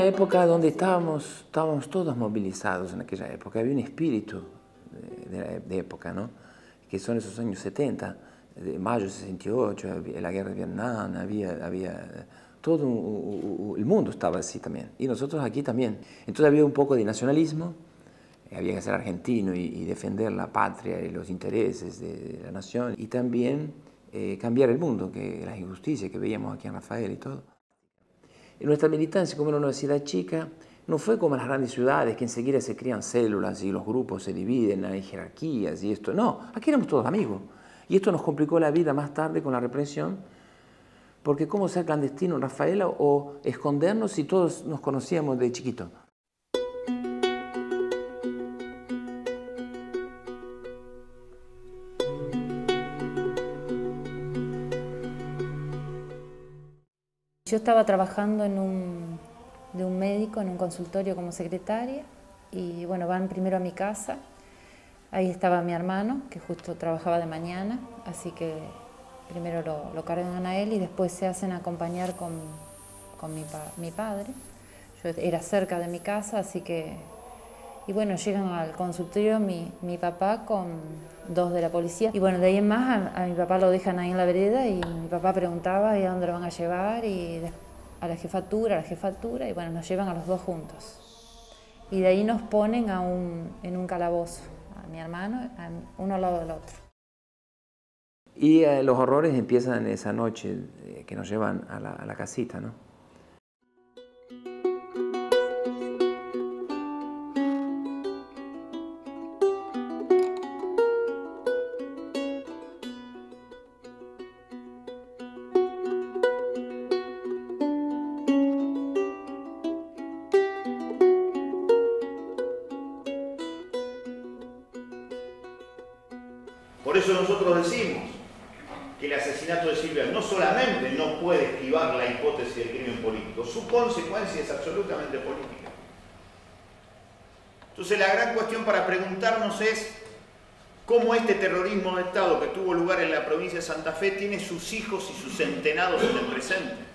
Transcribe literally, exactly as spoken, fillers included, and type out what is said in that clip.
una época donde estábamos, estábamos todos movilizados en aquella época, había un espíritu de, de, de época, ¿no? Que son esos años setenta, de mayo de sesenta y ocho, la guerra de Vietnam, había, había todo un, un, el mundo estaba así también, y nosotros aquí también. Entonces había un poco de nacionalismo, había que ser argentino y, y defender la patria y los intereses de, de la nación, y también eh, cambiar el mundo, que las injusticias que veíamos aquí en Rafael y todo. En nuestra militancia, como en una universidad chica, no fue como en las grandes ciudades, que enseguida se crean células y los grupos se dividen, hay jerarquías y esto. No, aquí éramos todos amigos. Y esto nos complicó la vida más tarde con la represión, porque cómo ser clandestino en Rafaela o escondernos si todos nos conocíamos de chiquito. Yo estaba trabajando en un, de un médico en un consultorio como secretaria y bueno, van primero a mi casa, ahí estaba mi hermano que justo trabajaba de mañana, así que primero lo, lo cargan a él y después se hacen acompañar con, con mi, pa, mi padre. Yo era cerca de mi casa, así que, y bueno, llegan al consultorio mi, mi papá con dos de la policía. Y bueno, de ahí en más a, a mi papá lo dejan ahí en la vereda y mi papá preguntaba ¿y a dónde lo van a llevar? Y de, a la jefatura, a la jefatura, y bueno, nos llevan a los dos juntos. Y de ahí nos ponen a un, en un calabozo, a mi hermano, a uno al lado del otro. Y eh, los horrores empiezan esa noche eh, que nos llevan a la, a la casita, ¿no? Por eso nosotros decimos que el asesinato de Silvia no solamente no puede esquivar la hipótesis del crimen político, su consecuencia es absolutamente política. Entonces la gran cuestión para preguntarnos es cómo este terrorismo de Estado que tuvo lugar en la provincia de Santa Fe tiene sus hijos y sus centenados en el presente.